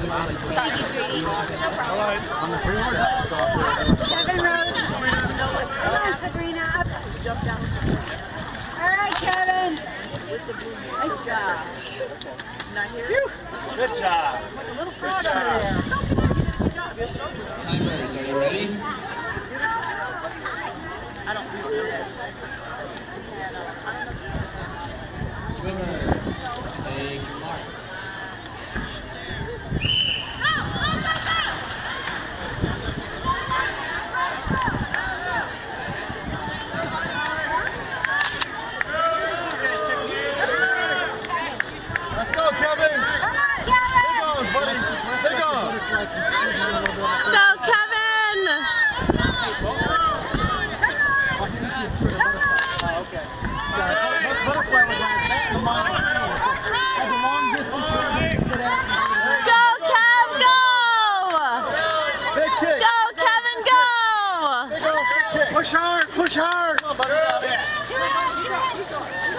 Thank you, sweetie. No problem. Kevin Rose. Come on, Sabrina. Up. Jump down. All right, Kevin. Nice job. He's not here. Good job. Like a little frog out there. You did a good job. Yes, Timers, are you ready? I don't know that. Swimmers, take your marks. Let's go, Kevin. Come on, Kevin. Take on, buddy. Take on. Go, Kevin! Okay. Butterfly was on his head. Come on. Has a long distance. Go, Kev, go! Big kick. Go, Kevin, go! Big kick. Push hard. Push hard. Come on, buddy.